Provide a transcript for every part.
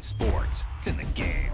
sports. It's in the game.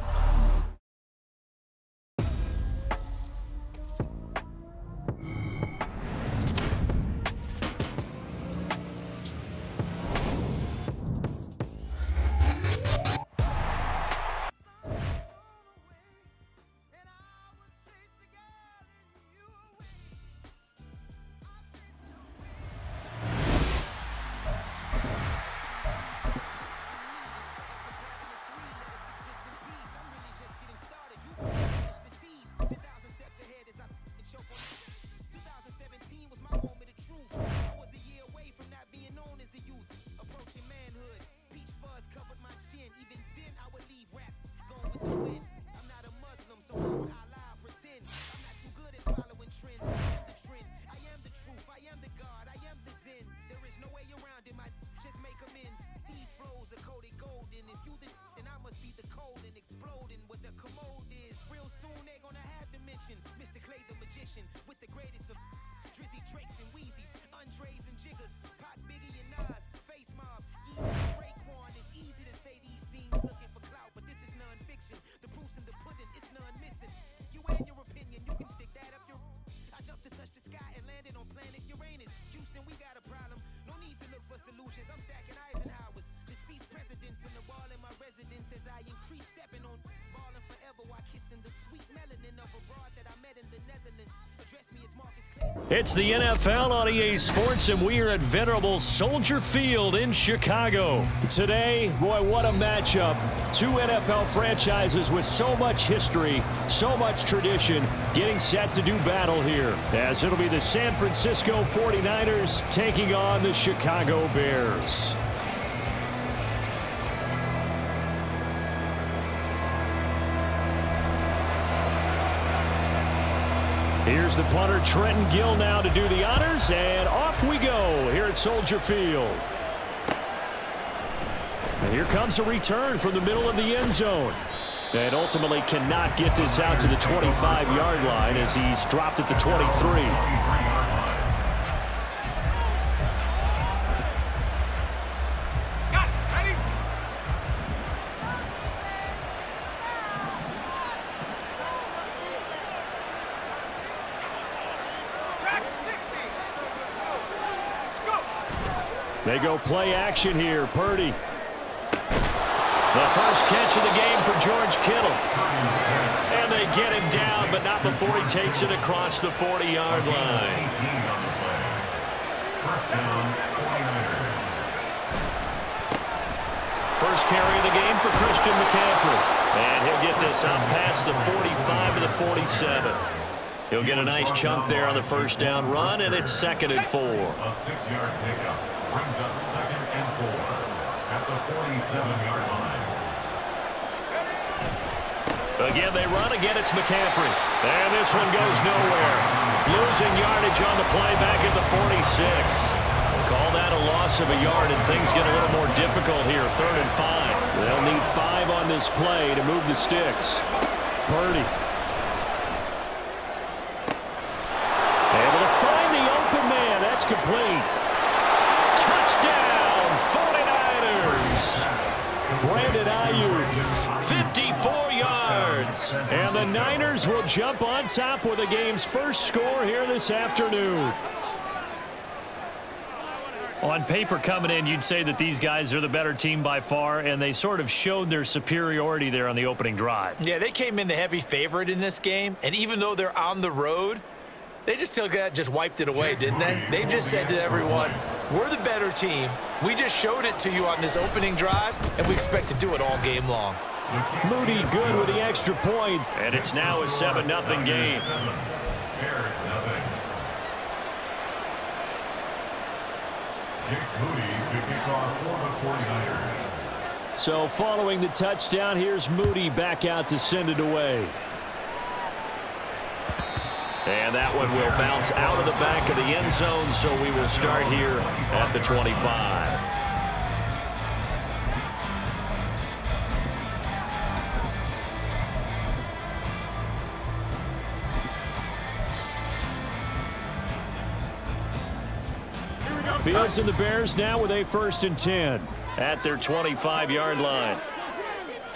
With the greatest of Drizzy, Drakes, and Wheezies, Andres and Jiggers, Pac, Biggie, and Nas, Face Mob, Yeezy, Raekwon. It's easy to say these things looking for clout, but this is non-fiction. The proof's in the pudding, it's none missing. You and your opinion, you can stick that up your... I jumped to touch the sky and landed on planet Uranus. Houston, we got a problem. No need to look for solutions. I'm stacking Eisenhowers. Deceased presidents in the wall in my residence as I increase stepping on ballin' forever while kissing the sweet melanin of a broad that I met in the Netherlands. Address me as Marcus Clay. It's the NFL on EA Sports, and we are at venerable Soldier Field in Chicago. Today, boy, what a matchup. Two NFL franchises with so much history, so much tradition, getting set to do battle here, as it'll be the San Francisco 49ers taking on the Chicago Bears. Here's the punter, Trenton Gill, now to do the honors, and off we go here at Soldier Field. And here comes a return from the middle of the end zone. And ultimately cannot get this out to the 25-yard line as he's dropped at the 23. They go play action here. Purdy. The first catch of the game for George Kittle. And they get him down, but not before he takes it across the 40-yard line. First carry of the game for Christian McCaffrey. And he'll get this out past the 45 to the 47. He'll get a nice chunk there on the first down run, and it's 2nd and 4. A 6-yard pickup brings up 2nd and 4 at the 47-yard line. Again, they run. Again, it's McCaffrey. And this one goes nowhere. Losing yardage on the play back at the 46. We'll call that a loss of a yard, and things get a little more difficult here. 3rd and 5. They'll need 5 on this play to move the sticks. Purdy. Able to find the open man. That's complete. Touchdown, 49ers. Brandon Ayuk, 54 yards. And the Niners will jump on top with the game's first score here this afternoon. On paper coming in, you'd say that these guys are the better team by far, and they sort of showed their superiority there on the opening drive. Yeah, they came in the heavy favorite in this game, and even though they're on the road, they just wiped it away, didn't they? They just said to everyone, we're the better team. We just showed it to you on this opening drive, and we expect to do it all game long. Moody good with the extra point, and it's now a 7-0 game. Bears nothing. Jake Moody to kick off for the 49ers. So following the touchdown, here's Moody back out to send it away. And that one will bounce out of the back of the end zone, so we will start here at the 25. Fields and the Bears now with a 1st and 10 at their 25-yard line.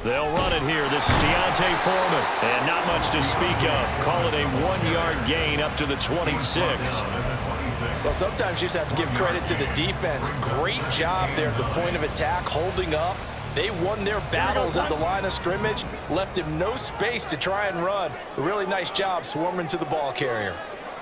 They'll run it here. This is D'Onta Foreman. And not much to speak of. Call it a 1-yard gain up to the 26. Well, sometimes you just have to give credit to the defense. Great job there at the point of attack, holding up. They won their battles at the line of scrimmage, left him no space to try and run. A really nice job swarming to the ball carrier.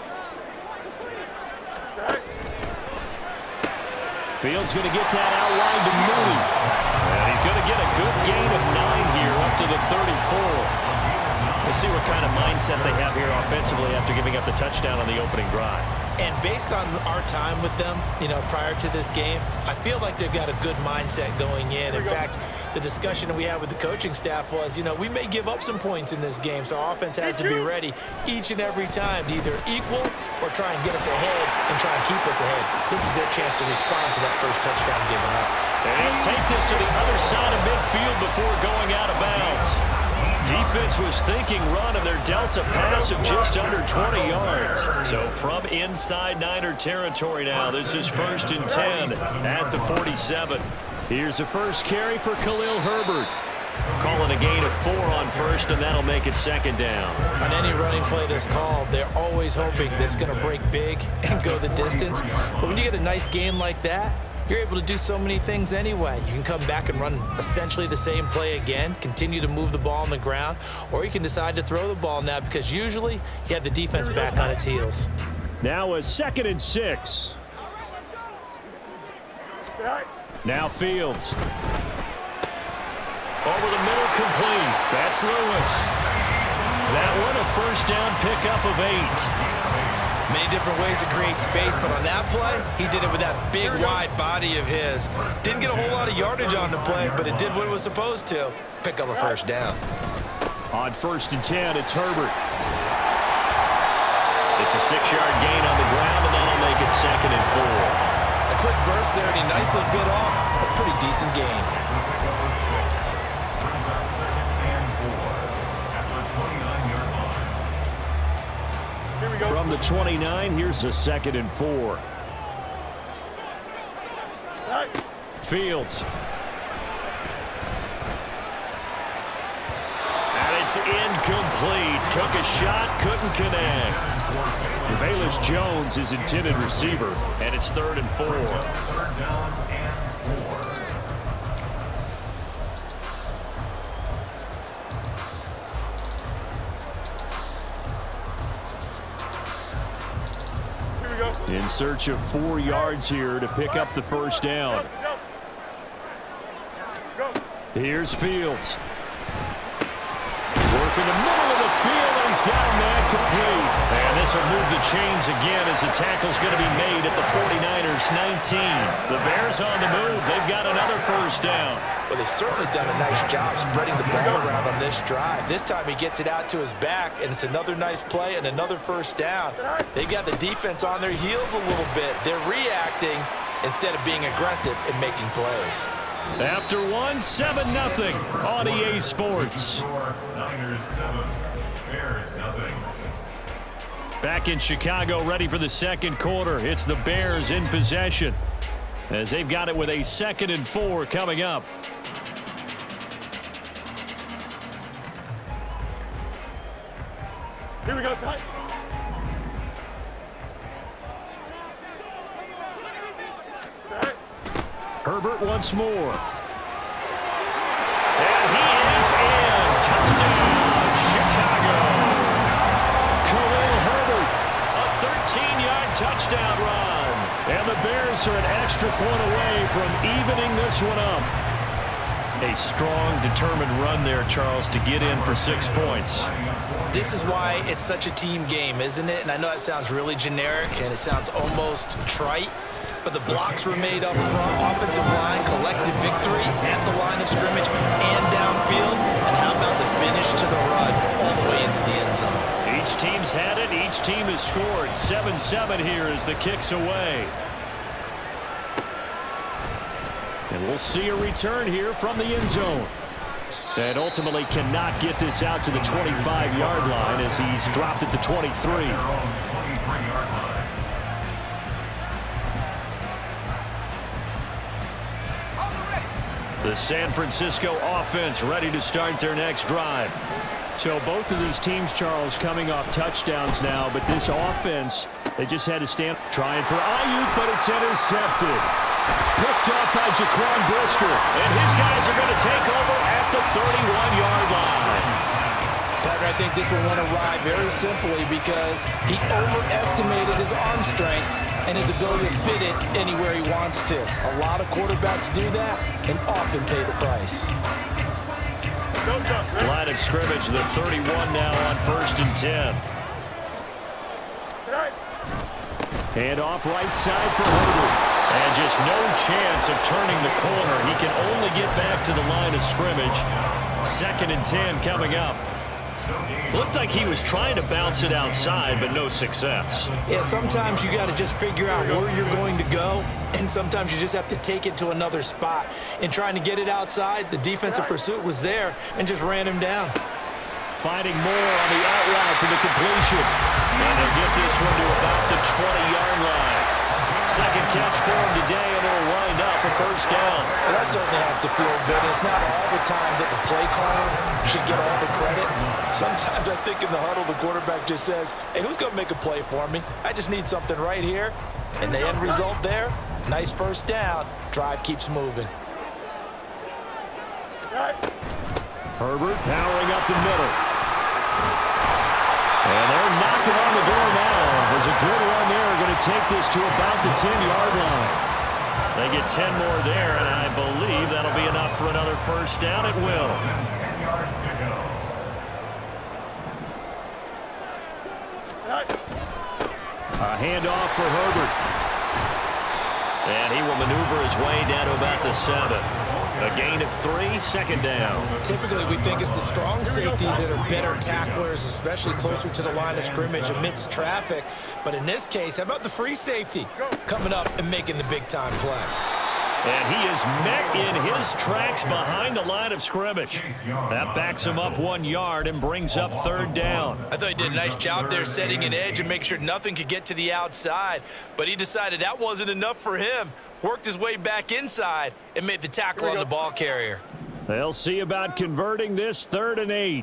Fields going to get that outline to Mooney. And he's going to get a good gain of 9 here up to the 34. We'll see what kind of mindset they have here offensively after giving up the touchdown on the opening drive. And based on our time with them, prior to this game, I feel like they've got a good mindset going in. In fact, the discussion that we had with the coaching staff was, we may give up some points in this game, so our offense has to be ready each and every time to either equal or try and get us ahead and try and keep us ahead. This is their chance to respond to that first touchdown given up. And he'll take this to the other side of midfield before going out of bounds. Defense was thinking run, and they're dealt a pass of just under 20 yards. So from inside Niner territory now, this is 1st and 10 at the 47. Here's a first carry for Khalil Herbert. Calling a gain of 4 on first, and that'll make it 2nd down. On any running play that's called, they're always hoping that it's going to break big and go the distance. But when you get a nice gain like that, you're able to do so many things anyway. You can come back and run essentially the same play again, continue to move the ball on the ground, or you can decide to throw the ball now because usually you have the defense back on its heels. Now a 2nd and 6. Now Fields. Over the middle, complete. That's Lewis. That one a first down pickup of 8. Many different ways to create space, but on that play, he did it with that big, wide body of his. Didn't get a whole lot of yardage on the play, but it did what it was supposed to. Pick up a first down. On 1st and 10, it's Herbert. It's a 6-yard gain on the ground, and that'll make it 2nd and 4. A quick burst there, and he nicely bit off a pretty decent gain. From the 29, here's a 2nd and 4. Fields. And it's incomplete. Took a shot, couldn't connect. Velus Jones is intended receiver, and it's 3rd and 4. In search of 4 yards here to pick up the first down. Here's Fields. Working the middle of the field, and he's got a man complete. And this will move the chains again as the tackle's going to be made at the 49ers 19. The Bears on the move. They've got another first down. Well, they've certainly done a nice job spreading the ball around on this drive. This time he gets it out to his back, and it's another nice play and another first down. They've got the defense on their heels a little bit. They're reacting instead of being aggressive and making plays. After 7-0 on EA Sports. Niners 7, Bears nothing. Back in Chicago, ready for the 2nd quarter. It's the Bears in possession, as they've got it with a 2nd and 4 coming up. Here we go, Ty. Herbert once more. And he is in. Touchdown, Chicago. Khalil Herbert, a 13-yard touchdown run. And the Bears are an extra point away from evening this one up. A strong, determined run there, Charles, to get in for 6 points. This is why it's such a team game, isn't it? And I know that sounds really generic and it sounds almost trite, but the blocks were made up front, offensive line, collective victory at the line of scrimmage and downfield. And how about the finish to the run all the way into the end zone? Each team's had it. Each team has scored. 7-7 here as the kick's away. And we'll see a return here from the end zone. And ultimately cannot get this out to the 25-yard line as he's dropped at the 23. The San Francisco offense ready to start their next drive. So both of these teams, Charles, coming off touchdowns now, but this offense, they just had to stand trying for Ayuk, but it's intercepted. Picked up by Jaquan Brisker, and his guys are going to take over at the 31-yard line. Partner, I think this will want to ride very simply because he overestimated his arm strength and his ability to fit it anywhere he wants to. A lot of quarterbacks do that and often pay the price. Line of scrimmage, the 31 now on 1st and 10. Hand off right side for Herbert. And just no chance of turning the corner. He can only get back to the line of scrimmage. 2nd and 10 coming up. Looked like he was trying to bounce it outside, but no success. Yeah, sometimes you got to just figure out where you're going to go, and sometimes you just have to take it to another spot. In trying to get it outside, the defensive pursuit was there and just ran him down. Finding more on the out route for the completion. And they'll get this one to about the 20-yard line. Second catch for him today, and it'll wind up a 1st down. Well, that certainly has to feel good. It's not all the time that the play caller should get all the credit. Sometimes I think in the huddle, the quarterback just says, hey, who's going to make a play for me? I just need something right here. And the end result there, nice 1st down. Drive keeps moving. Herbert powering up the middle. And they're knocking on the door now. There's a good run there. Going to take this to about the 10-yard line. They get 10 more there, and I believe that'll be enough for another 1st down. It will. 10 yards to go. A handoff for Herbert. And he will maneuver his way down to about the 7. A gain of 3, 2nd down. Typically, we think it's the strong safeties that are better tacklers, especially closer to the line of scrimmage amidst traffic. But in this case, how about the free safety coming up and making the big-time play? And he is met in his tracks behind the line of scrimmage. That backs him up 1 yard and brings up 3rd down. I thought he did a nice job there setting an edge and make sure nothing could get to the outside. But he decided that wasn't enough for him. Worked his way back inside and made the tackle on the ball carrier. They'll see about converting this 3rd and 8.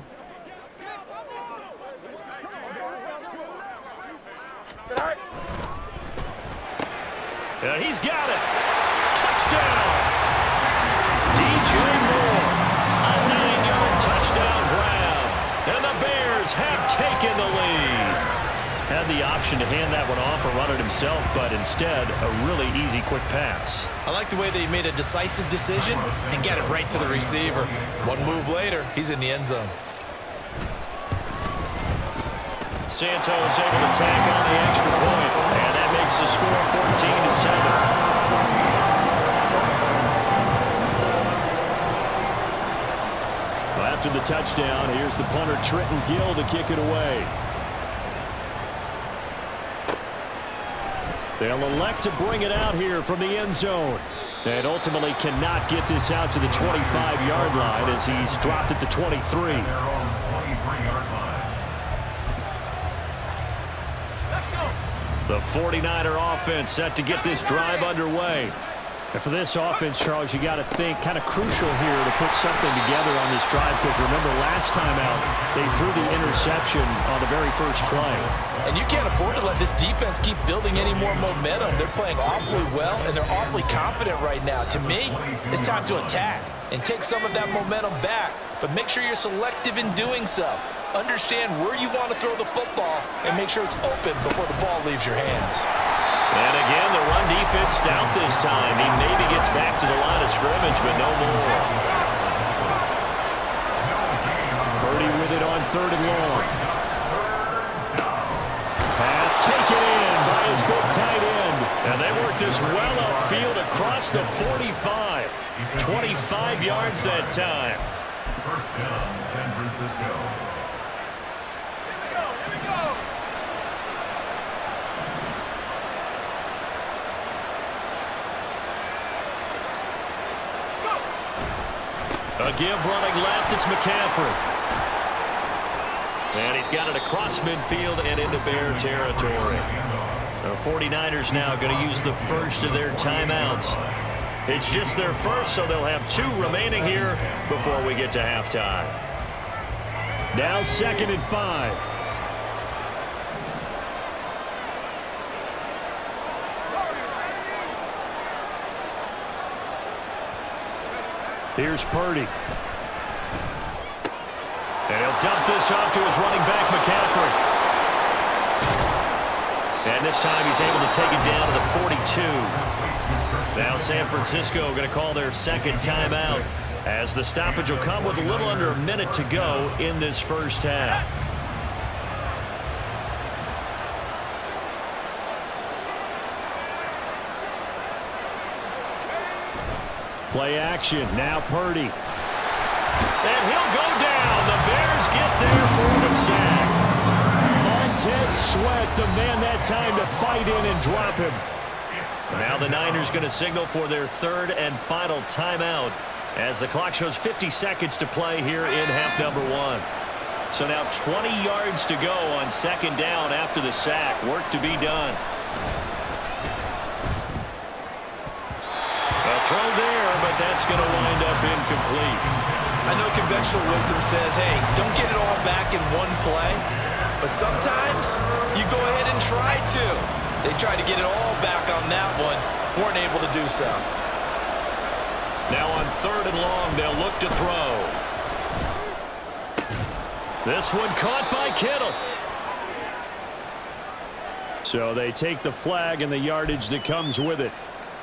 And he's got it. Touchdown. DJ Moore. A 9-yard touchdown grab. And the Bears have taken the lead. Had the option to hand that one off or run it himself, but instead, a really easy, quick pass. I like the way that he made a decisive decision and got it right to the receiver. One move later, he's in the end zone. Santos able to tack on the extra point, and that makes the score 14-7. After the touchdown, here's the punter Trenton Gill to kick it away. They'll elect to bring it out here from the end zone. And ultimately cannot get this out to the 25-yard line as he's dropped at the 23. The 49er offense set to get this drive underway. And for this offense, Charles, you got to think kind of crucial here to put something together on this drive, because remember last time out they threw the interception on the very first play. And you can't afford to let this defense keep building any more momentum. They're playing awfully well, and they're awfully confident right now. To me, it's time to attack and take some of that momentum back, but make sure you're selective in doing so. Understand where you want to throw the football and make sure it's open before the ball leaves your hands. And again, the run defense stout this time. He maybe gets back to the line of scrimmage, but no more. Purdy with it on 3rd and long. Pass taken in by his big tight end. And they work this well upfield across the 45. 25 yards that time. 1st down, San Francisco. A give running left, it's McCaffrey. And he's got it across midfield and into Bear territory. The 49ers now going to use the first of their timeouts. It's just their first, so they'll have 2 remaining here before we get to halftime. Now 2nd and 5. Here's Purdy. And he'll dump this off to his running back, McCaffrey. And this time he's able to take it down to the 42. Now San Francisco going to call their 2nd timeout as the stoppage will come with a little under a minute to go in this first half. Play action. Now Purdy. And he'll go down. The Bears get there for the sack. Montez Sweat, the man that time to fight in and drop him. Now the Niners going to signal for their 3rd and final timeout as the clock shows 50 seconds to play here in half number 1. So now 20 yards to go on 2nd down after the sack. Work to be done. A throw there, but that's going to wind up incomplete. I know conventional wisdom says, hey, don't get it all back in one play. But sometimes you go ahead and try to. They tried to get it all back on that one. Weren't able to do so. Now on 3rd and long, they'll look to throw. This one caught by Kittle. So they take the flag and the yardage that comes with it.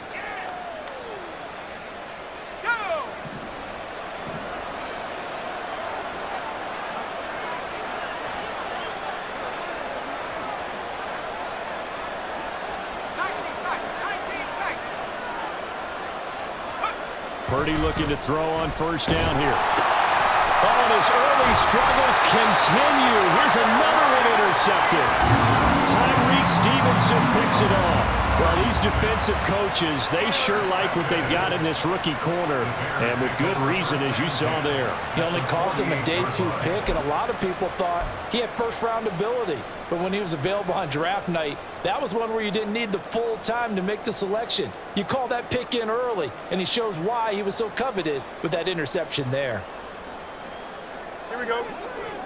Purdy looking to throw on 1st down here. Oh, and his early struggles continue. Here's another one intercepted. Tyreek Stevenson picks it off. Well, these defensive coaches, they sure like what they've got in this rookie corner, and with good reason, as you saw there. He only cost him a day 2 pick, and a lot of people thought he had first-round ability. But when he was available on draft night, that was one where you didn't need the full time to make the selection. You call that pick in early, and he shows why he was so coveted with that interception there. Here we go.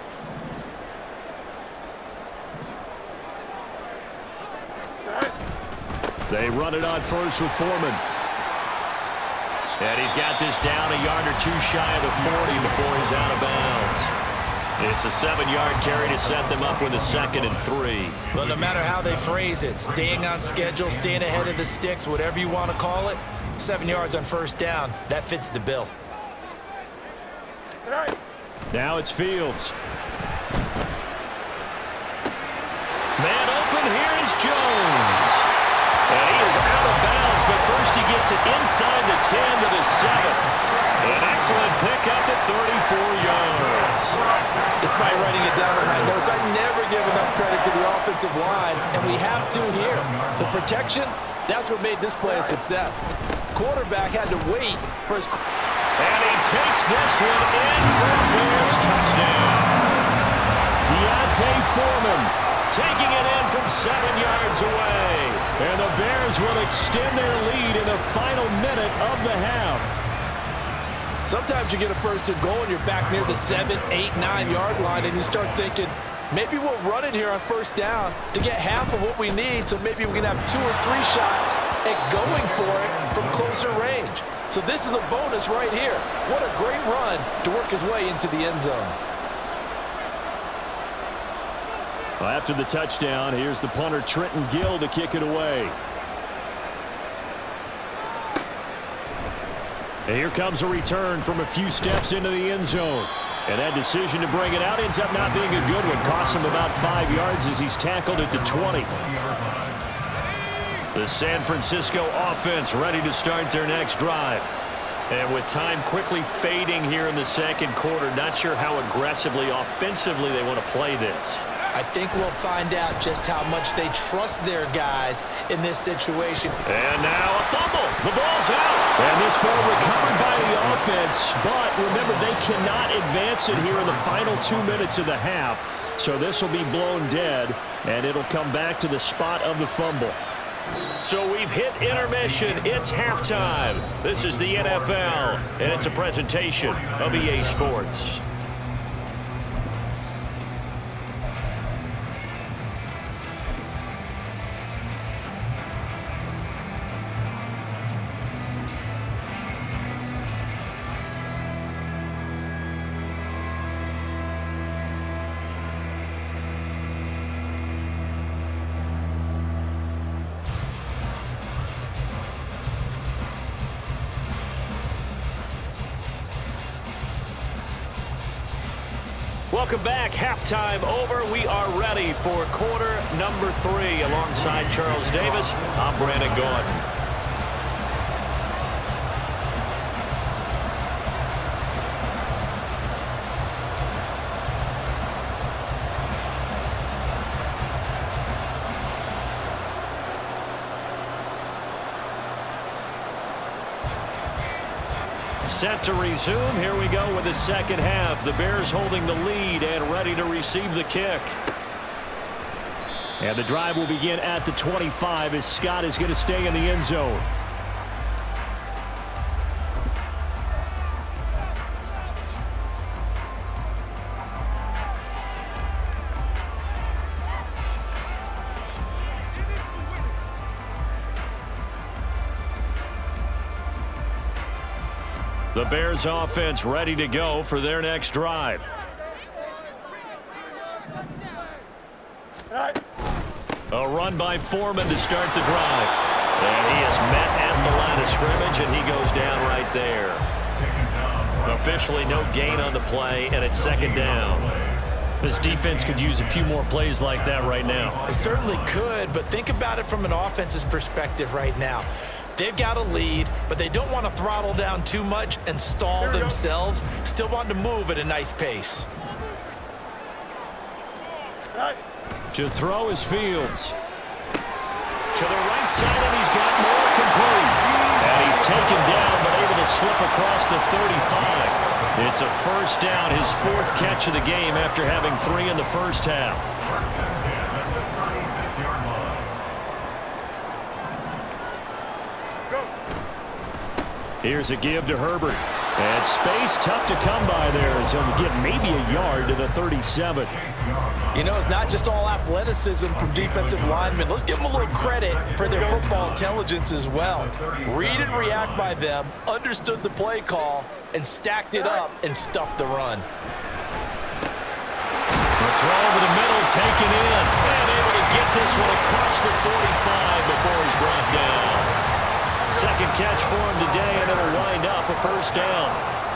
They run it on 1st with Foreman. And he's got this down a yard or 2 shy of the 40 before he's out of bounds. It's a 7-yard carry to set them up with a 2nd and 3. But no matter how they phrase it, staying on schedule, staying ahead of the sticks, whatever you want to call it, 7 yards on 1st down, that fits the bill. Now it's Fields. Man open, here is Jones. And he is out of bounds, but first he gets it inside the 10 to the 7. An excellent pickup at 34 yards. Despite writing it down in my notes, I never give enough credit to the offensive line, and we have to here. The protection, that's what made this play a success. Quarterback had to wait for his... And he takes this one in for a Bears touchdown. D'Onta Foreman taking it in from 7 yards away. And the Bears will extend their lead in the final minute of the half. Sometimes you get a 1st and goal and you're back near the 7, 8, 9-yard line, and you start thinking, maybe we'll run it here on 1st down to get half of what we need, so maybe we can have 2 or 3 shots at going for it from closer range. So this is a bonus right here. What a great run to work his way into the end zone. Well, after the touchdown, here's the punter Trenton Gill to kick it away. And here comes a return from a few steps into the end zone. And that decision to bring it out ends up not being a good one. Costs him about 5 yards as he's tackled at the 20. The San Francisco offense ready to start their next drive. And with time quickly fading here in the 2nd quarter, not sure how aggressively, offensively they want to play this. I think we'll find out just how much they trust their guys in this situation. And now a fumble. The ball's out. And this ball recovered by the offense. But remember, they cannot advance it here in the final 2 minutes of the half. So this will be blown dead, and it'll come back to the spot of the fumble. So we've hit intermission. It's halftime. This is the NFL, and it's a presentation of EA Sports. Welcome back. Halftime over. We are ready for quarter number 3. Alongside Charles Davis, I'm Brandon Gaudin. Set to resume. Here we go with the second half. The Bears holding the lead and ready to receive the kick. And the drive will begin at the 25 as Scott is going to stay in the end zone. The Bears offense ready to go for their next drive. A run by Foreman to start the drive. And he is met at the line of scrimmage, and he goes down right there. Officially no gain on the play, and it's second down. This defense could use a few more plays like that right now. It certainly could, but think about it from an offense's perspective right now. They've got a lead, but they don't want to throttle down too much and stall themselves. Still want to move at a nice pace. To throw is Fields. To the right side, and he's got more complete. And he's taken down, but able to slip across the 35. It's a first down, his 4th catch of the game after having 3 in the first half. Here's a give to Herbert. And space tough to come by there as he'll get maybe a yard to the 37. You know, it's not just all athleticism from defensive linemen. Let's give them a little credit for their football intelligence as well. Read and react by them, understood the play call, and stacked it up and stuffed the run. The throw over the middle, taken in, and able to get this one across the 45 before he's brought down. Second catch for him today, and it'll wind up a first down.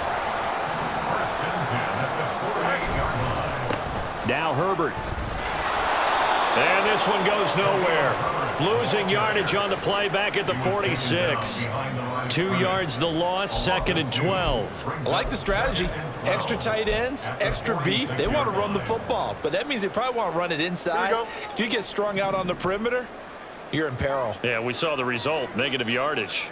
Now Herbert. And this one goes nowhere. Losing yardage on the play back at the 46. 2 yards the loss, 2nd and 12. I like the strategy. Extra tight ends, extra beef. They want to run the football, but that means they probably want to run it inside. If you get strung out on the perimeter, you're in peril. Yeah, we saw the result, negative yardage.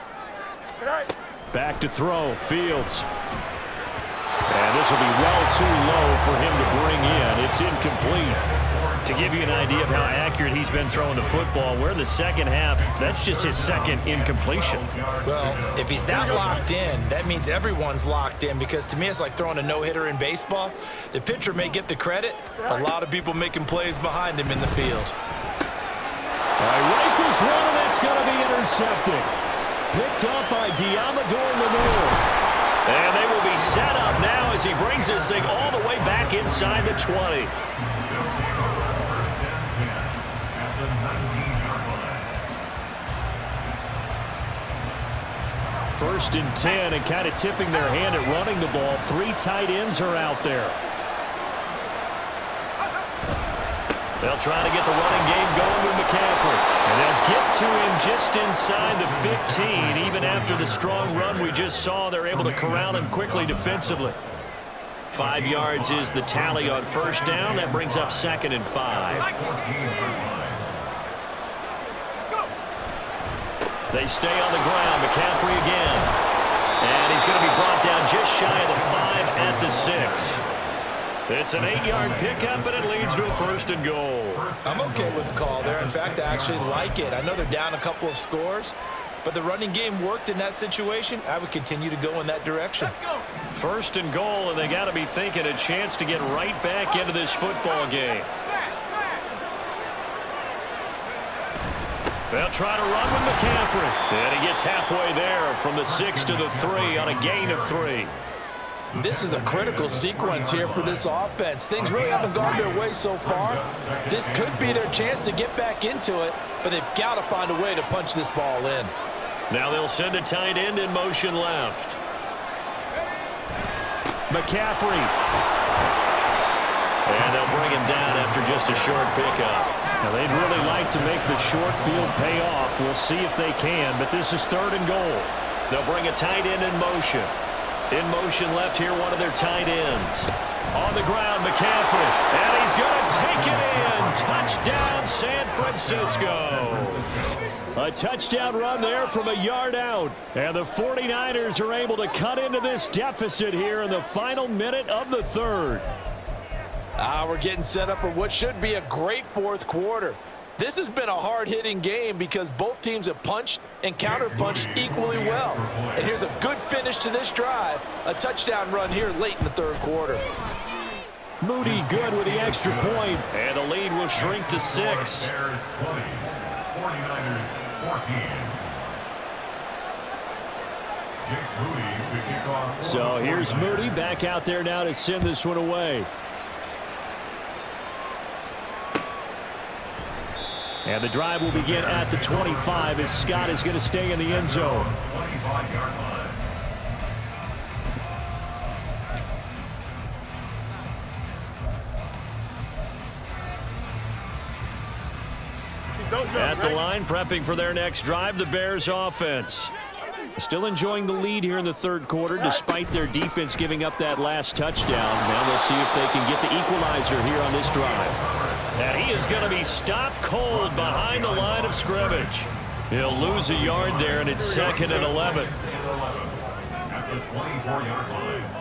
Back to throw, Fields. And this will be well too low for him to bring in. It's incomplete. To give you an idea of how accurate he's been throwing the football, we're in the second half. That's just his 2nd incompletion. Well, if he's that locked in, that means everyone's locked in, because to me it's like throwing a no-hitter in baseball. The pitcher may get the credit. A lot of people making plays behind him in the field. Rifles one, and that's going to be intercepted. Picked up by Diamador Lemoore. And they will be set up now as he brings this thing all the way back inside the 20. First and 10, and kind of tipping their hand at running the ball. 3 tight ends are out there. They'll try to get the running game going with McCaffrey. And they'll get to him just inside the 15. Even after the strong run we just saw, they're able to corral him quickly defensively. 5 yards is the tally on first down. That brings up 2nd and 5. They stay on the ground. McCaffrey again. And he's going to be brought down just shy of the 5 at the 6. It's an 8-yard pickup, and it leads to a 1st and goal. I'm okay with the call there. In fact, I actually like it. I know they're down a couple of scores, but the running game worked in that situation. I would continue to go in that direction. First and goal, and they got to be thinking a chance to get right back into this football game. They'll try to run with McCaffrey. And he gets halfway there from the 6 to the 3 on a gain of 3. This is a critical sequence here for this offense. Things really haven't gone their way so far. This could be their chance to get back into it, but they've got to find a way to punch this ball in. Now they'll send a tight end in motion left. McCaffrey. And they'll bring him down after just a short pickup. Now they'd really like to make the short field pay off. We'll see if they can, but this is 3rd and goal. They'll bring a tight end in motion. In motion left here, one of their tight ends. On the ground, McCaffrey. And he's going to take it in. Touchdown, San Francisco. A touchdown run there from a yard out. And the 49ers are able to cut into this deficit here in the final minute of the 3rd. We're getting set up for what should be a great 4th quarter. This has been a hard-hitting game because both teams have punched and counter-punched equally well. And here's a good finish to this drive. A touchdown run here late in the 3rd quarter. Moody good with the extra point. And the lead will shrink to 6. Bears 20, 49ers 14. Jake Moody to kick off. So here's Moody back out there now to send this one away. And the drive will begin at the 25 as Scott is going to stay in the end zone. 25-yard line. At the line, prepping for their next drive, the Bears offense. Still enjoying the lead here in the 3rd quarter despite their defense giving up that last touchdown. Now they'll see if they can get the equalizer here on this drive. And he is going to be stopped cold behind the line of scrimmage. He'll lose a yard there, and it's 2nd and 11. At the 24-yard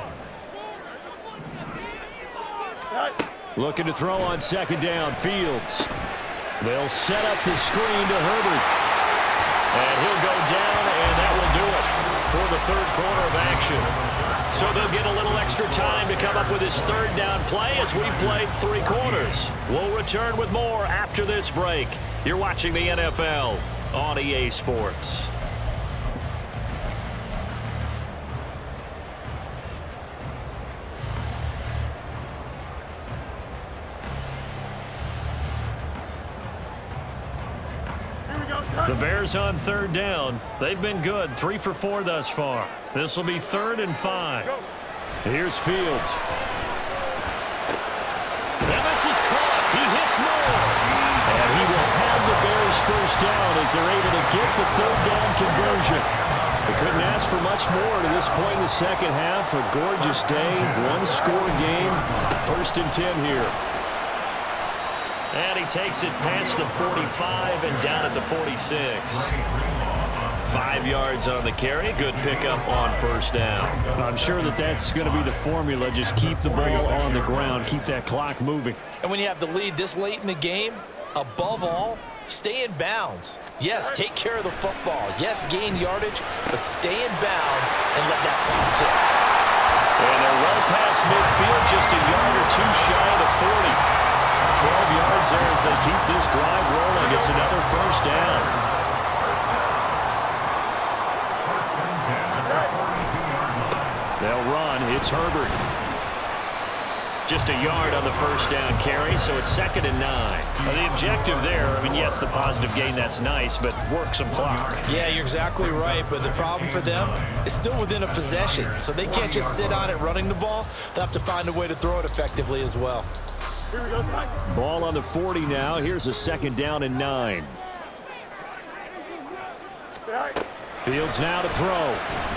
line. Looking to throw on 2nd down, Fields. They'll set up the screen to Herbert. And he'll go down, and that will do it for the 3rd quarter of action. So they'll get a little extra time to come up with his 3rd down play as we played 3 quarters. We'll return with more after this break. You're watching the NFL on EA Sports. The Bears on 3rd down. They've been good, 3 for 4 thus far. This will be 3rd and 5. Here's Fields. And this is caught. He hits Moore. And he will have the Bears 1st down as they're able to get the 3rd down conversion. They couldn't ask for much more to this point in the 2nd half. A gorgeous day, 1-score game. 1st and 10 here. And he takes it past the 45 and down at the 46. 5 yards on the carry. Good pickup on 1st down. I'm sure that that's going to be the formula. Just keep the ball on the ground. Keep that clock moving. And when you have the lead this late in the game, above all, stay in bounds. Yes, take care of the football. Yes, gain yardage, but stay in bounds and let that clock tick. And they're well past midfield, just a yard or 2 shy of the 40. 12 yards there as they keep this drive rolling. It's another 1st down. They'll run. It's Herbert. Just a yard on the 1st down carry, so it's 2nd and 9. Now, the objective there, I mean, yes, the positive gain, that's nice, but work some clock. Yeah, you're exactly right, but the problem for them is still within a possession, so they can't just sit on it running the ball. They'll have to find a way to throw it effectively as well. Ball on the 40 now. Here's a 2nd down and 9. Fields now to throw.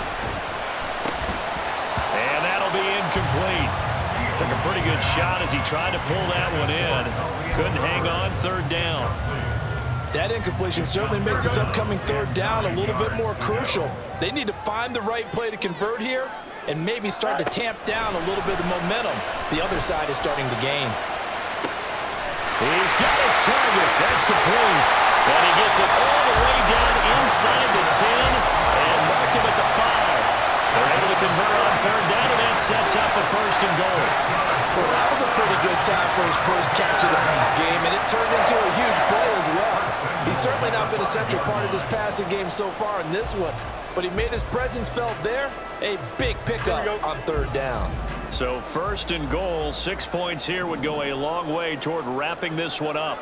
And that'll be incomplete. Took a pretty good shot as he tried to pull that one in. Couldn't hang on 3rd down. That incompletion certainly makes this upcoming 3rd down a little bit more crucial. They need to find the right play to convert here and maybe start to tamp down a little bit of momentum the other side is starting to gain. He's got his target. That's complete. And he gets it all the way down inside the 10 and mark him at the 5. They're able to convert on third down, and that sets up a first and goal. Well, that was a pretty good time for his first catch of the game, and it turned into a huge play as well. He's certainly not been a central part of this passing game so far in this one, but he made his presence felt there. A big pickup on third down. So first and goal, 6 points here would go a long way toward wrapping this one up.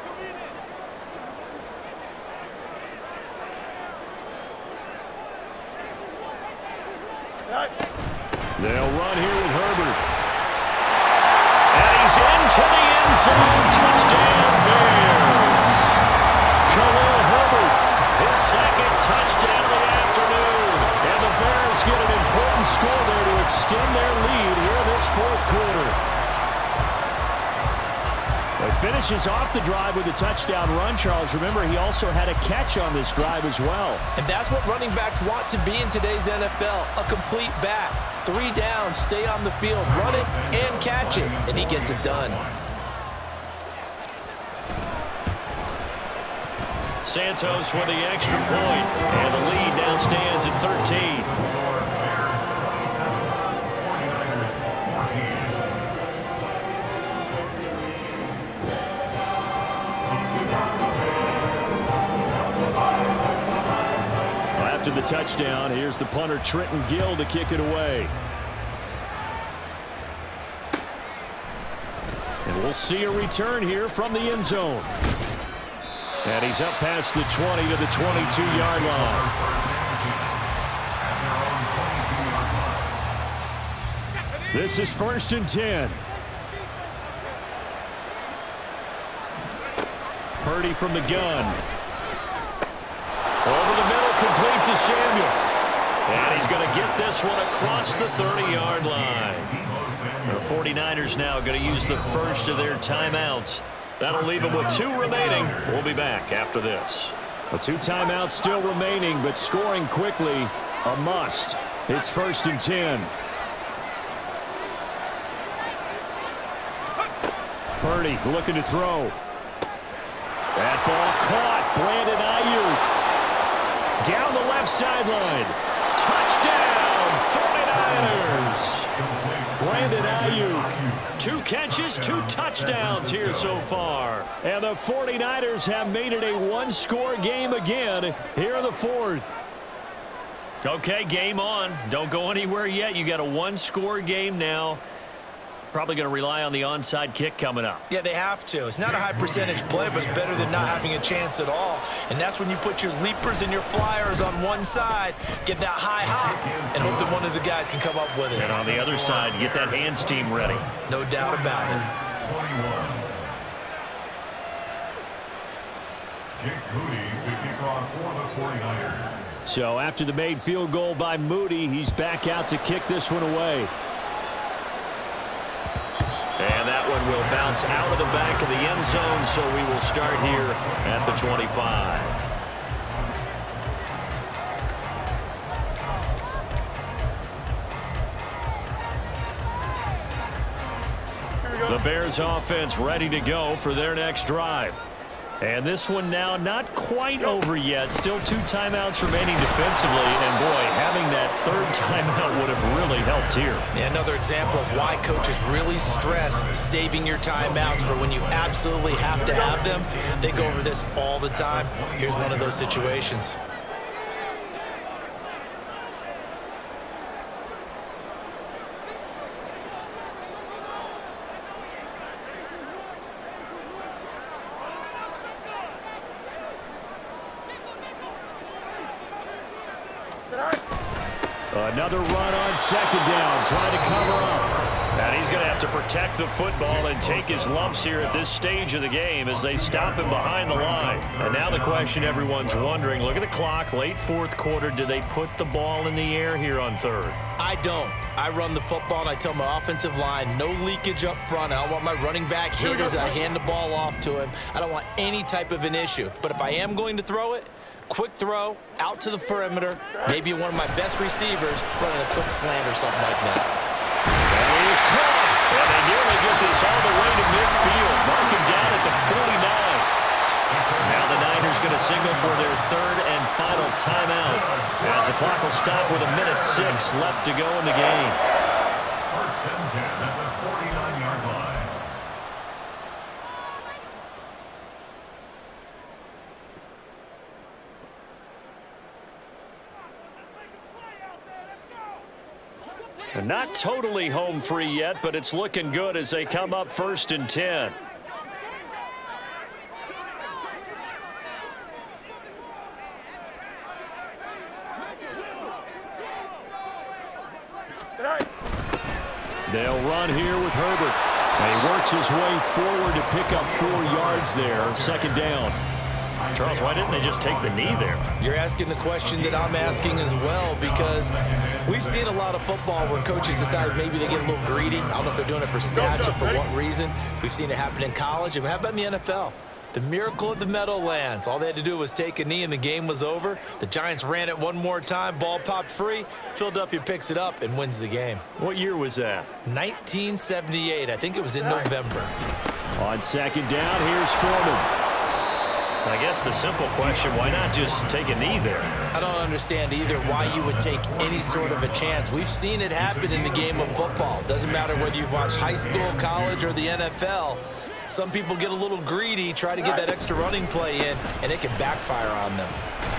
They'll run here with Herbert. And he's into the end zone. Touchdown, Bears. Khalil Herbert, his second touchdown of the afternoon. And the Bears get an important score there to extend their lead here in this fourth quarter. He finishes off the drive with a touchdown run, Charles. Remember, he also had a catch on this drive as well. And that's what running backs want to be in today's NFL, a complete back. 3 down, stay on the field, run it and catch it, and he gets it done. Santos with the extra point, and the lead now stands at 13. After the touchdown, here's the punter Trenton Gill to kick it away. And we'll see a return here from the end zone. And he's up past the 20 to the 22-yard line. This is first and 10. Purdy from the gun. Over the middle, complete to Samuel. And he's going to get this one across the 30-yard line. The 49ers now going to use the first of their timeouts. That'll leave them with 2 remaining. We'll be back after this. The 2 timeouts still remaining, but scoring quickly, a must. It's first and 10. Purdy looking to throw. That ball caught. Brandon Ayuk. Down the left sideline. Touchdown, 49ers. Brandon Ayuk. 2 catches, 2 touchdowns here so far. And the 49ers have made it a 1-score game again here in the fourth. Okay, game on. Don't go anywhere yet. You got a 1-score game now. Probably going to rely on the onside kick coming up. Yeah, they have to. It's not a high percentage play, but it's better than not having a chance at all. And that's when you put your leapers and your flyers on one side, get that high hop, and hope that one of the guys can come up with it. And on the other side, get that hands team ready. No doubt about it. 21. Jake Moody to kick off for the 49ers. So after the made field goal by Moody, he's back out to kick this one away. And that one will bounce out of the back of the end zone, so we will start here at the 25. The Bears offense ready to go for their next drive. And this one now not quite over yet. Still 2 timeouts remaining defensively. And, boy, having that 3rd timeout would have really helped here. Yeah, another example of why coaches really stress saving your timeouts for when you absolutely have to have them. They go over this all the time. Here's one of those situations. Another run on 2nd down, trying to cover up. And he's going to have to protect the football and take his lumps here at this stage of the game as they stop him behind the line. And now the question everyone's wondering, look at the clock, late 4th quarter, do they put the ball in the air here on 3rd? I don't. I run the football and I tell my offensive line, no leakage up front. I don't want my running back hit as I hand the ball off to him. I don't want any type of an issue. But if I am going to throw it, quick throw out to the perimeter, maybe one of my best receivers running a quick slant or something like that. And he is caught. And they nearly get this all the way to midfield. Mark him down at the the signal for their third and final timeout, as the clock will stop with 1:06 left to go in the game. First and 10 at the 49-yard line. And not totally home free yet, but it's looking good as they come up 1st and 10. They'll run here with Herbert. And he works his way forward to pick up 4 yards there. 2nd down. Charles, why didn't they just take the knee there? You're asking the question that I'm asking as well, because we've seen a lot of football where coaches decide maybe they get a little greedy. I don't know if they're doing it for stats or for what reason. We've seen it happen in college. And how about in the NFL? The miracle of the Meadowlands. All they had to do was take a knee and the game was over. The Giants ran it one more time. Ball popped free. Philadelphia picks it up and wins the game. What year was that? 1978. I think it was in November. On 2nd down, here's Foreman. I guess the simple question, why not just take a knee there? I don't understand either why you would take any sort of a chance. We've seen it happen in the game of football. Doesn't matter whether you've watched high school, college, or the NFL. Some people get a little greedy, try to get that extra running play in, and it can backfire on them.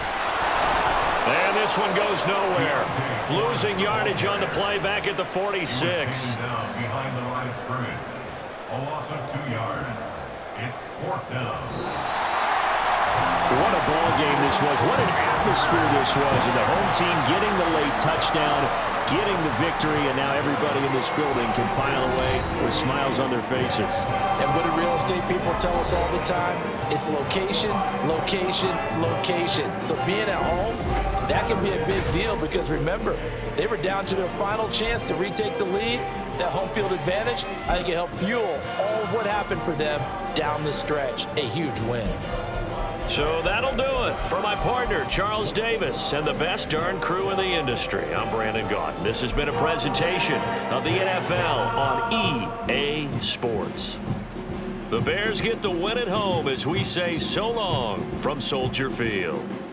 And this one goes nowhere. Losing yardage on the play back at the 46. Down behind the line of scrimmage. A loss of 2 yards. It's 4th down. What a ball game this was. What an atmosphere this was. And the home team getting the late touchdown, getting the victory, and now everybody in this building can file away with smiles on their faces. And what do real estate people tell us all the time? It's location, location, location. So being at home, that can be a big deal because remember, they were down to their final chance to retake the lead. That home field advantage, I think it helped fuel all of what happened for them down the stretch. A huge win. So that'll do it. For my partner, Charles Davis, and the best darn crew in the industry, I'm Brandon Gaudin. This has been a presentation of the NFL on EA Sports. The Bears get the win at home as we say so long from Soldier Field.